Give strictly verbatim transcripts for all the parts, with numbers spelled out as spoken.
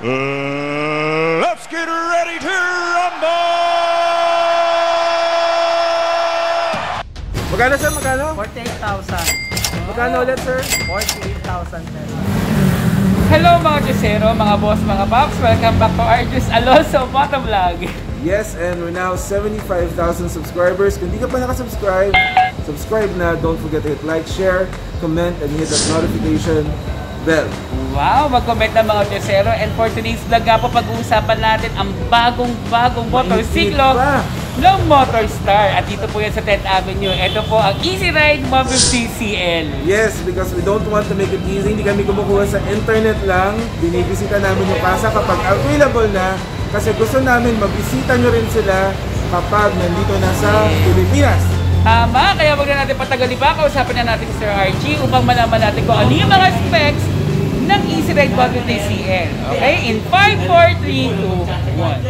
Uh, let's get ready to rumble! Magkano sir? Magkano? forty-eight thousand. Magkano ulit sir? forty-eight thousand. Hello mga Jusero, mga boss, mga paps. Welcome back to Archews, Alonzo, Moto Vlog. Yes, and we're now seventy-five thousand subscribers. Kung di ka pa nakasubscribe, subscribe na. Don't forget to hit like, share, comment, and hit that notification bell. Wow, mag-comment na mga Jusero. And for today's vlog nga po, pag-uusapan natin ang bagong-bagong motorsiklo ng Motorstar. At dito po yan sa tenth Avenue. Ito po ang Easyride one fifty C L. Yes, because we don't want to make it easy. Hindi kami kumukuha sa internet lang. Binibisita namin yung kasa kapag available na. Kasi gusto namin mabisita nyo rin sila kapag nandito na sa Pilipinas. Tama, kaya wag na natin patagalin pa. Kausapin na natin si Sir Archie upang malaman natin kung ano yung mga specs ng Easyride one fifty C L. Okay? In five, four, three, two, one.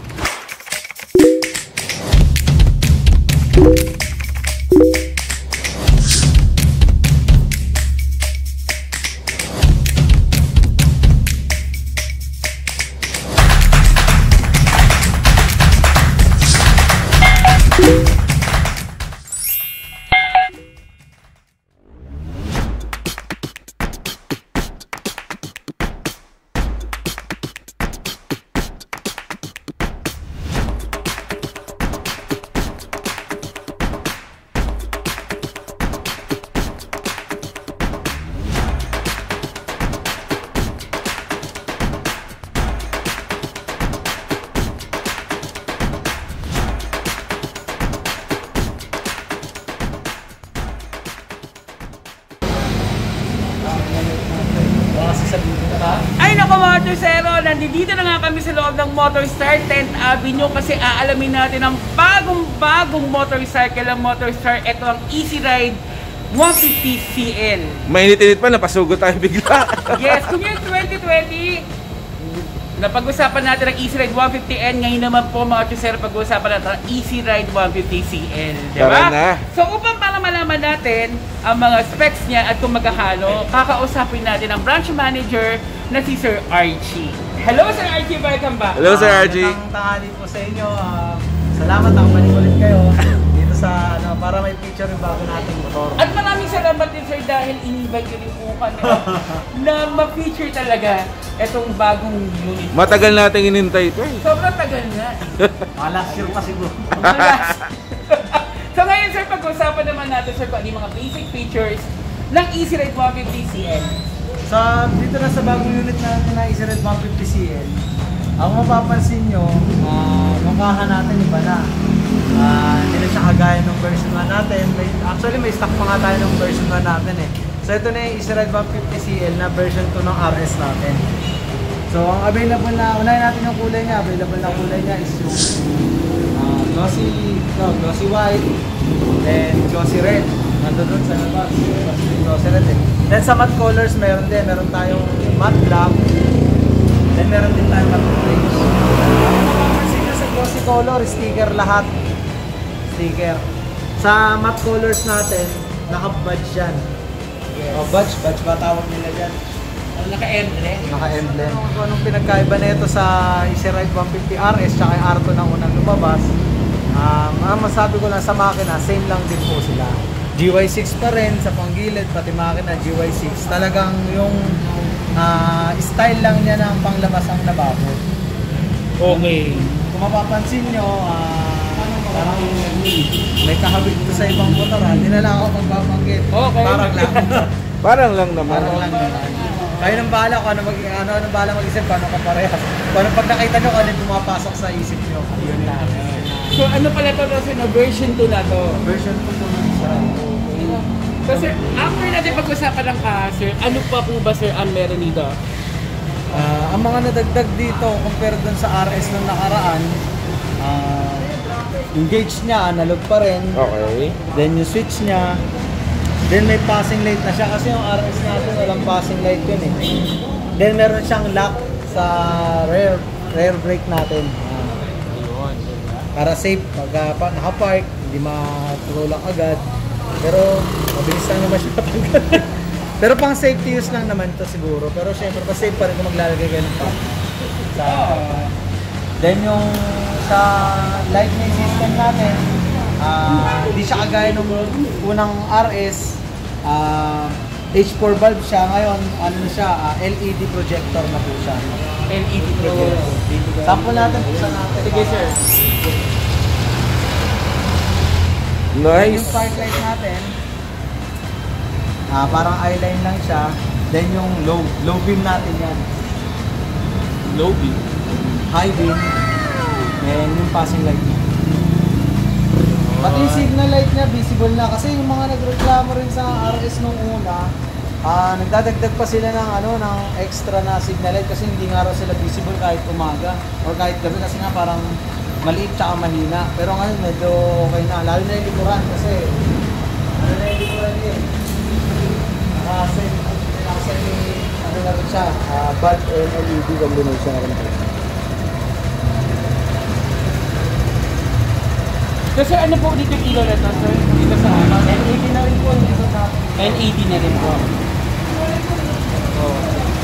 Ay naku mga Jusero, nandito na nga kami sa loob ng Motorstar tenth Avenue kasi aalamin natin ang bagong-bagong motorcycle ng Motorstar. Ito ang Easyride one fifty C L. Mainit-init pa, napasugot tayo bigla. Yes, kung yung twenty twenty, napag-usapan natin ang Easyride one fifty N. Ngayon naman po mga Jusero, pag-usapan natin ang Easyride one fifty C L. Diba? So upang para malaman natin ang mga specs niya at kung magkahalo, kakausapin natin ang branch manager na si Sir Archie. Hello Sir Archie, welcome back. Hello Sir Archie. Magandang tanghali po sa inyo. Uh, salamat ang balik ulit kayo dito sa ano, para may picture yung bago nating motor. At maraming salamat din Sir dahil in-invite ko rin po kami na ma-feature talaga itong bagong unit. Matagal natin inintay ito eh. Sobrang tagal nga. Mga last year pa siguro. So ngayon Sir, pag-usapan naman natin Sir kung ano yung mga basic features ng Easyride one fifty C L. Sa dito na sa bagong unit natin na Easyride one fifty C L, ang mapapansin nyo, uh, mukhahan natin iba na. Uh, hindi na siya kagaya ng version one natin. May, actually may stock pa nga tayo ng version one natin eh. So ito na yung Easyride one fifty C L na version two ng R S natin. So ang available na, unahin natin yung kulay niya. Available na kulay niya is yung uh, glossy, no, glossy white, then glossy red. Nandun dun sa labas, glossy red eh. Then sa matte colors meron din, meron tayong matte black, then meron din tayong matte gray. Ang mapapansin nyo sa glossy color, sticker lahat. Sticker. Sa matte colors natin, naka-badge yan. Yes. O badge, badge ba tawag nila dyan? Naka-emblem. Naka-emblem. Kung anong pinagkaiba na ito sa Easyride one fifty R S tsaka yung R two na unang lumabas, um, ang masabi ko lang sa makina, same lang din po sila. G Y six pa rin sa panggilid, pati makina G Y six. Talagang yung uh, style lang niya ng panglabas ang nabago. Okay. Kung mapapansin nyo, uh, parang may kahawig ito sa ibang motor ha. Hindi na lang ako magbabanggit. Okay. Parang lang. Parang lang naman. Parang lang naman. Kayo nang bahala kung ano, mag, ano, ano bahala mag-isip, paano ka parehas. Kung ano pag nakita nyo, kung ano yung pumapasok sa isip nyo. Yun lang. So ano pala ito na version two na to? Version two po ng isa. So sir, after natin pag-usapan ng ka, sir, ano pa po ba sir ang meron dito? Uh, ang mga nadagdag dito, compare dun sa R S nung nakaraan, uh, yung gauge niya, analog pa rin. Okay. Then yung switch niya, then may passing light na siya kasi yung R S natin walang passing light yun eh. Then meron siyang lock sa rear, rear brake natin. Uh, para safe, pag uh, naka-park, hindi matulak agad. Pero mabilis lang naman siya patanggal. Pero pang safety use lang naman ito siguro. Pero syempre, pa safe pa rin kung maglalagay kayo ng pack. Sa, then yung sa lightning system natin, hindi uh, siya kagaya nung unang R S, uh, H four valve siya. Ngayon, ano na siya, uh, L E D projector na po siya. L E D projector. Sample natin, buksan natin. Sige sir. Nice. Yung spark light natin, uh, parang eyeline lang siya. Then yung low, low beam natin yan. Low beam? High beam. And yung passing light niya. Pati yung signal light niya, visible na. Kasi yung mga nagreklamo rin sa R S nung una, uh, nagdadagdag pa sila ng, ano, ng extra na signal light kasi hindi nga raw sila visible kahit umaga or kahit gabi kasi nga parang maliit tsaka mahina. Pero ngayon medyo okay na. Lalo na yung likuran kasi ano na yung likuran yun. Kasi, kasi ano na rin siya, uh, bad and L E D combination na rin. Kasi ano po dito yung ilaw na ito, sir? Dito sa ano? L E D na rin po dito sa L E D na rin po. Oh.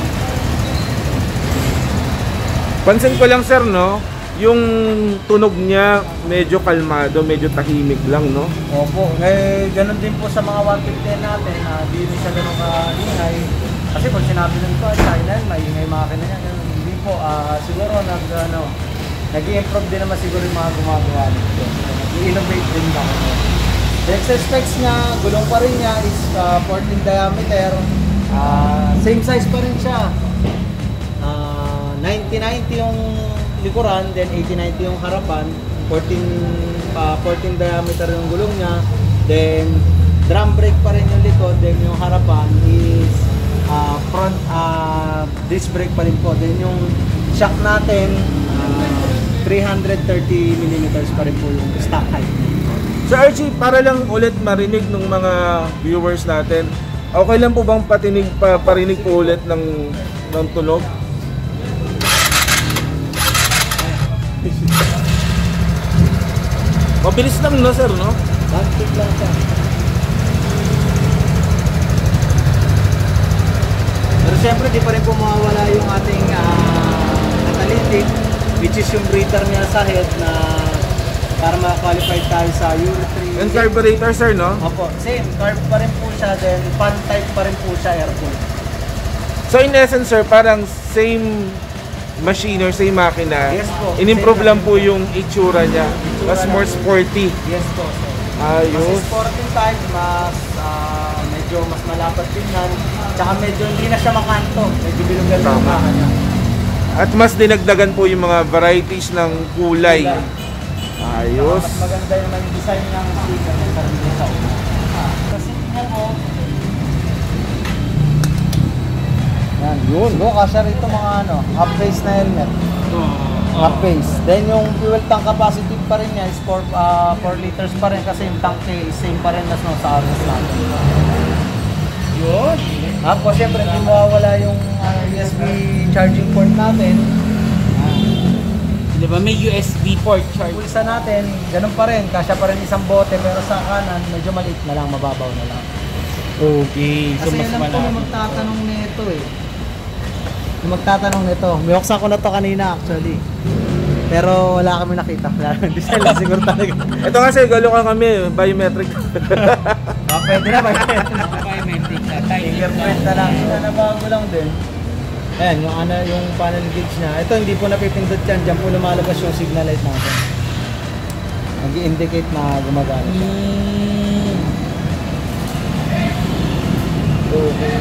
Pansin ko lang sir, no? Yung tunog niya medyo kalmado, medyo tahimik lang, no? Opo, eh ganun din po sa mga one fifty natin, uh, di rin siya ganun ka-ingay. Kasi pag sinabi ng ito, China, maingay makina niya, ganun. Hindi po, uh, siguro nag, ano, nag-i-improve din naman siguro yung mga gumagawa nito. Nag-i-innovate din ba ako. The extra specs niya, gulong pa rin niya is uh, fourteen diameter. Uh, same size pa rin siya. Uh, ninety ninety yung likuran, then eighty ninety yung harapan. fourteen, uh, fourteen diameter yung gulong niya. Then drum brake pa rin yung likod. Then yung harapan is uh, front uh, disc brake pa rin po. Then yung shock natin, uh, three hundred thirty millimeters pa rin po yung stock height. So Archie, para lang ulit marinig ng mga viewers natin, okay lang po bang patinig pa, parinig po ulit ng, ng tunog? Mabilis lang, no sir, no? Bakit lang siya. Pero syempre di pa rin po mawawala yung ating uh, catalytic, which is yung breather niya sa head na para ma-qualify tayo sa Euro three. And carburetor sir, no? Opo, same. Carb pa rin po siya, then fan type pa rin po siya, air-cooled. So in essence sir, parang same machine or same makina, Yes po. in-improve Same lang po yung itsura niya. Itsura Mas lang. more sporty. Yes po, sir. Ayos. Mas sporting type, mas uh, medyo mas malapad tingnan, tsaka medyo hindi na siya makanto, medyo bilog-bilog yung Tama. maka niya. At mas dinagdagan po yung mga varieties ng kulay. Ayos. Mas maganda naman yung design ng sticker ng sarili sa una. Kasi tingnan mo, yan, yun. So, kasya rito mga ano, half-face na helmet. Half-face. Then yung fuel tank capacity pa rin niya is four liters pa rin kasi yung tank niya is same pa rin as no, sa R S natin. Yun. Tapos syempre hindi mawawala yung uh, U S B charging port natin. Di ba may U S B port charge? Pulsa natin, ganun pa rin, kasya pa rin isang bote pero sa kanan medyo maliit na lang, mababaw na lang. Okay, so Kasi mas alam ko malapit. yung magtatanong nito eh. Yung magtatanong nito, binuksan ko na to kanina actually. Pero wala kami nakita. Hindi sila siguro talaga. Ito kasi Caloocan kami, biometric. Ah, pwede na ba? Biometric na, tiny Fingerprint na lang. Ito na bago lang din. Ayan, yung, ano, yung panel gauge niya. Ito hindi po napipindot yan. Diyan po lumalabas yung signal light natin. Nag-i-indicate na gumagana siya. Mm. Okay.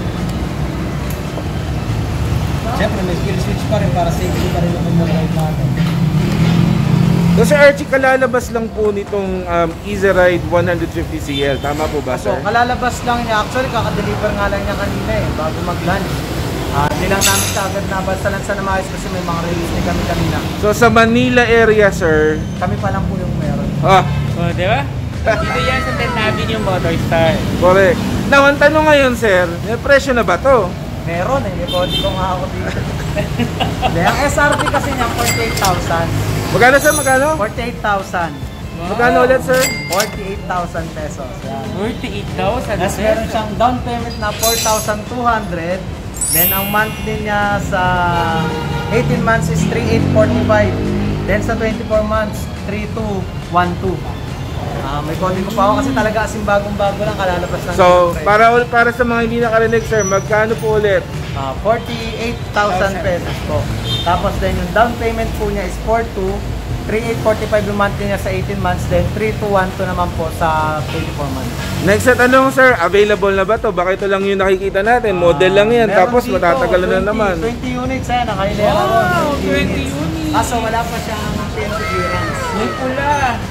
Siyempre may skill switch pa rin para safety pa rin yung mag-ride natin. So Sir Archie, kalalabas lang po nitong um, Easyride one fifty C L. Tama po ba sir? So, kalalabas lang niya. Actually, kakadeliver nga lang niya kanina eh, bago mag-lunch. Ah, hindi lang namin kaagad na basta-lansa na maayos kasi may mga release din kami kanina. So sa Manila area sir, Kami pa lang po yung meron. ah, Oh, di ba? Dito yan sa tenth Avenue yung Motorstar. correct. Now, ang tanong ngayon sir, may presyo na ba to? Meron eh, may body ko nga ako dito. Hindi, ang S R P kasi niya forty-eight thousand. Magkano sir, magkano? forty-eight thousand. Magkano ulit sir? forty-eight thousand pesos. Yan. forty-eight thousand Tapos meron siyang down payment na four thousand two hundred. Then ang monthly niya sa eighteen months is three thousand eight hundred forty-five. Then sa twenty-four months, three thousand two hundred twelve. Ah, may kodigo pa ako kasi talaga asim bagong-bago lang kalalabas lang. So, para para sa mga hindi nakarinig, sir, magkano po ulit? Ah, forty-eight thousand pesos po. Tapos then yung down payment po niya is four two, three thousand eight hundred forty-five yung monthly niya sa eighteen months, then three thousand two hundred twelve naman po sa twenty-four months. Next set tanong, sir, available na ba to? Baka ito lang yung nakikita natin, model lang yan, Meron tapos dito, matatagalan na twenty naman. twenty units eh, nakailera ko. Wow, twenty units. Kaso wala pa siyang ten clearance. May pula.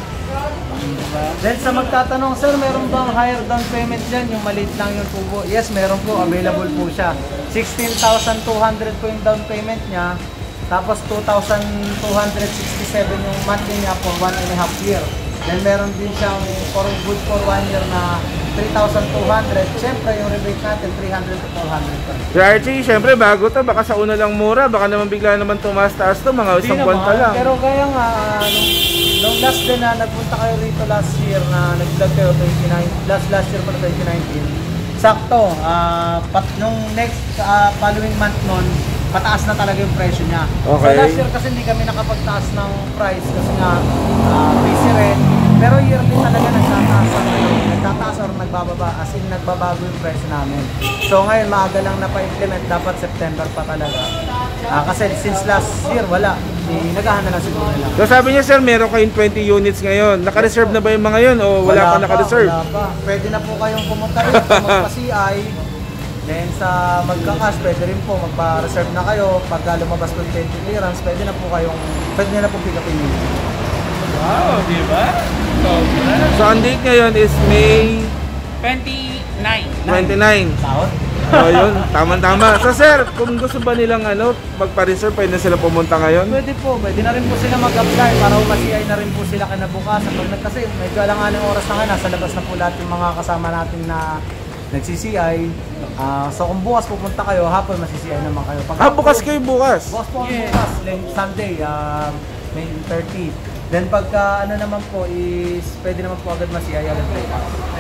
Then sa magtatanong, sir, meron bang higher down payment dyan? Yung maliit lang yung tubo. Yes, meron po. Available po siya. sixteen thousand two hundred po yung down payment niya. Tapos two thousand two hundred sixty-seven yung monthly niya for one and a half year. Then meron din siyang for good for one year na three thousand two hundred. Siyempre yung rebate natin three hundred to four hundred pa. Si Archie, syempre bago to, baka sa una lang mura, baka naman bigla naman tumaas-taas to, mga isang buwan pa lang. Pero kaya nga, uh, nung, nung last din na nagpunta kayo rito last year na nag-vlog kayo, twenty-nine, last last year pala twenty nineteen, sakto, uh, pat, nung next uh, following month nun, pataas na talaga yung presyo niya. Okay. So last year kasi hindi kami nakapagtaas ng price kasi nga uh, busy rin. Pero yearly talaga nagtataas ang nagtataas or nagbababa, as in nagbabago yung presyo namin. So ngayon maaga lang na pa-implement, dapat September pa talaga. Uh, kasi since last year wala, di, nagahan na lang siguro nila. So sabi niya, sir, meron kayong twenty units ngayon. Naka-reserve na ba yung mga yun o wala, wala pa naka-reserve? Wala pa. Pwede na po kayong pumunta rin, magpa-C I. Then sa magkakas, pwede rin po magpa-reserve na kayo. Pagka lumabas po yung twenty clearance, pwede na po kayong, pwede na po pick up in. Wow, di ba? So, So ang date ngayon is May twenty-nine. twenty-nine. Taon? O yun, tama-tama. So sir, kung gusto ba nilang ano, magpa-reserve, pwede na sila pumunta ngayon? Pwede po, pwede na rin po sila mag-apply para umasi ay na rin po sila kinabukasan. Pag kasi medyo alangan ng oras na nga, nasa labas na po lahat yung mga kasama natin na nag-C C I. Uh, so kung bukas pupunta kayo, hapon mag-C C I naman kayo. Pag Ah, bukas kayo bukas? Bukas po Yes. bukas, like Sunday, uh, May thirty. Then pagka ano naman po is, pwede naman po agad mag-C I agad kayo.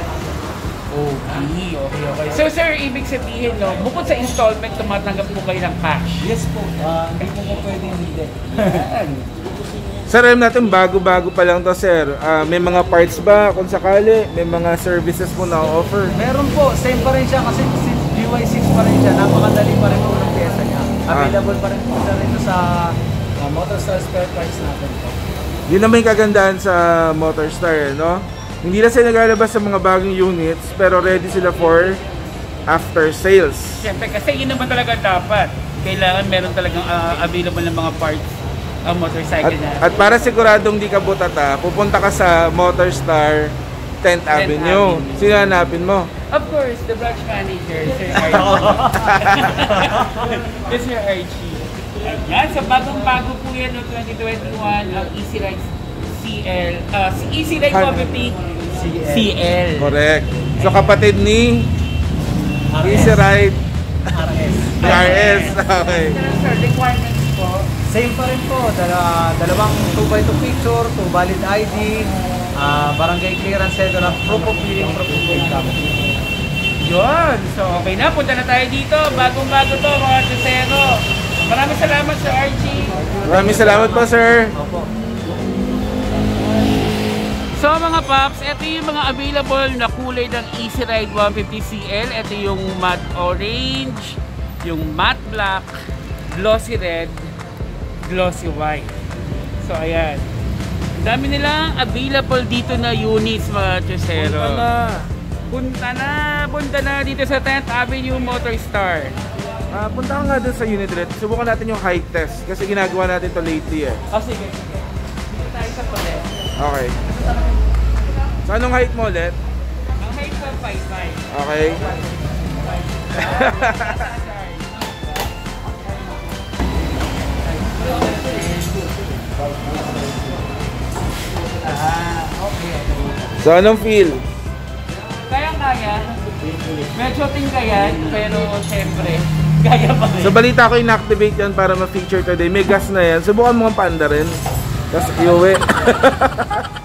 Okay, okay, okay. So sir, ibig sabihin, no, bukod sa installment, tumatanggap po kayo ng cash. Yes po, uh, hindi po po pwede hindi. Sir, alam natin, bago-bago pa lang to, sir. Uh, may mga parts ba kung sakali? May mga services po na offer? Meron po, same pa rin siya kasi G Y six pa rin siya. Napakadali pa rin po ng pyesa niya. Available pa rin po siya rito sa uh, Motorstar spare parts natin po. Yun naman yung kagandahan sa Motorstar, no? Hindi na sila naglalabas sa mga bagong units, pero ready sila for after sales. Siyempre, kasi yun naman talaga dapat. Kailangan meron talagang uh, available ng mga parts ang motorcycle At, na. at para siguradong di ka butata, pupunta ka sa Motorstar tenth Avenue. Avenue. Sino hanapin mo? Of course, the branch manager, Sir Archie. This Sir Archie. Ayan, so bagong-bago po yan no, twenty twenty-one, ang Easyride C L, uh, Easyride one fifty C L. Correct. So kapatid ni Easyride R S. R S. Okay. Sir, requirements po. Same pa rin po, Dala, dalawang two by two picture, two valid I D, uh, barangay clearance, cedula, proof of billing, proof of income. Yun. So, okay na. Punta na tayo dito. Bagong-bago to, mga Chusero. Maraming salamat, Sir Archie. Maraming salamat po, sir. Opo. So, mga Paps, ito yung mga available na kulay ng Easyride one fifty C L. Ito yung matte orange, yung matte black, glossy red, glossy white. So, ayan. Dami nilang available dito na units, mga Chusero. Punta na. Punta na, punta na dito sa tenth Avenue Motorstar. Ah, punta ka nga dun sa unit red. Subukan natin yung height test kasi ginagawa natin to lately eh. Oh, sige, sige. Dito tayo sa pulit. Okay. So anong height mo ulit? Ang height ko, five five. Okay. Ah, okay. So anong feel? Kaya-kaya. Medyo tingkayan, pero syempre, kaya pa rin. So balita ko in-activate yan para ma-feature today. May gas na yan. Subukan mo ang paanda rin. Tapos iuwi.